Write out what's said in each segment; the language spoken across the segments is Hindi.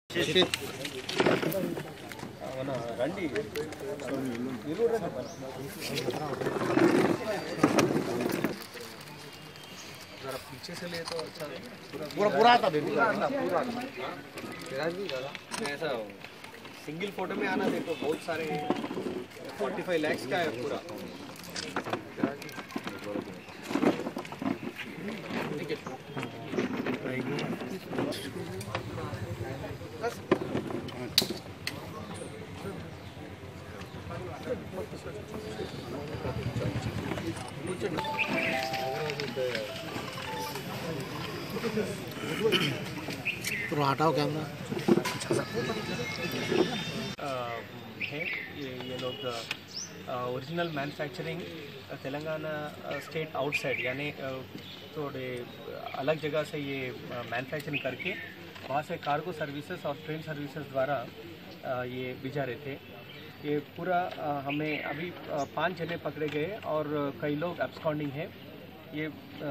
రండి जरा पीछे से ले तो अच्छा पूरा आता पूरा ऐसा सिंगल फोटो में आना देखो बहुत सारे 45 lakhs का है पूरा। तो हटाओ कैमरा है ये लोग original manufacturing Telangana state outside यानी थोड़े अलग जगह से ये मैन्युफैक्चरिंग करके वहाँ से कार्गो सर्विसेज और ट्रेन सर्विसेज द्वारा ये भिजा रहे थे। ये पूरा हमें अभी 5 जने पकड़े गए और कई लोग एब्सकॉन्डिंग हैं। ये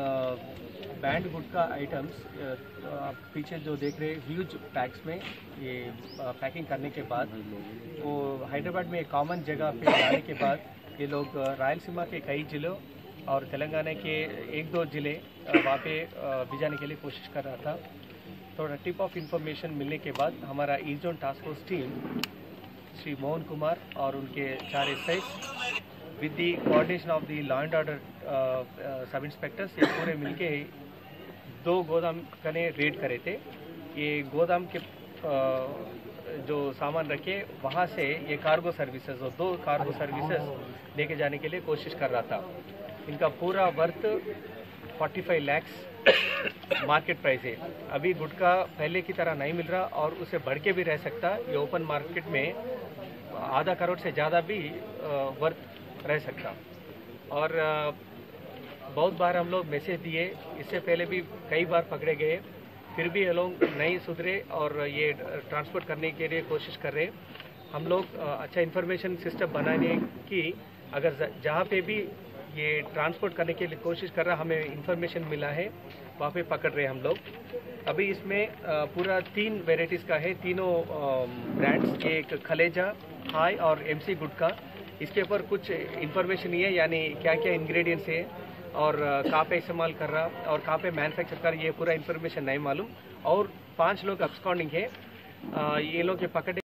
बैंड गुटखा आइटम्स पीछे जो देख रहे ह्यूज पैक्स में ये पैकिंग करने के बाद वो हैदराबाद में एक कॉमन जगह पे लाने के बाद ये लोग रायलसीमा के कई जिलों और तेलंगाना के 1-2 जिले वहाँ पे भिजाने के लिए कोशिश कर रहा था। थोड़ा टिप ऑफ इंफॉर्मेशन मिलने के बाद हमारा east zone task force team Shri Mohan Kumar और उनके 4 SI with the coordination of the law and order sub inspectors ये पूरे मिलके 2 गोदाम कने रेड करे थे। ये गोदाम के जो सामान रखे वहाँ से ये कार्गो सर्विसेज और 2 कार्गो सर्विसेज लेके जाने के लिए कोशिश कर रहा था। इनका पूरा वर्थ 45 lakhs मार्केट प्राइस है। अभी गुटखा पहले की तरह नहीं मिल रहा और उसे बढ़ के भी रह सकता। ये ओपन मार्केट में आधा करोड़ से ज़्यादा भी वर्थ रह सकता। और बहुत बार हम लोग मैसेज दिए, इससे पहले भी कई बार पकड़े गए, फिर भी ये लोग नहीं सुधरे और ये ट्रांसपोर्ट करने के लिए कोशिश कर रहे। हम लोग अच्छा इन्फॉर्मेशन सिस्टम बनाने की अगर जहाँ पे भी ये ट्रांसपोर्ट करने के लिए कोशिश कर रहा हमें इन्फॉर्मेशन मिला है वहाँ पे पकड़ रहे हम लोग। अभी इसमें पूरा 3 वेराइटीज़ का है, तीनों ब्रांड्स, एक खलेजा, हाई और MC गुटखा। इसके ऊपर कुछ इन्फॉर्मेशन ये यानी क्या क्या इंग्रेडिएंट्स है और कहाँ पे इस्तेमाल कर रहा और कहाँ पे मैन्युफैक्चर कर, ये पूरा इन्फॉर्मेशन नहीं मालूम। और 5 लोग अब्सकॉन्डिंग है, ये लोग के पकड़े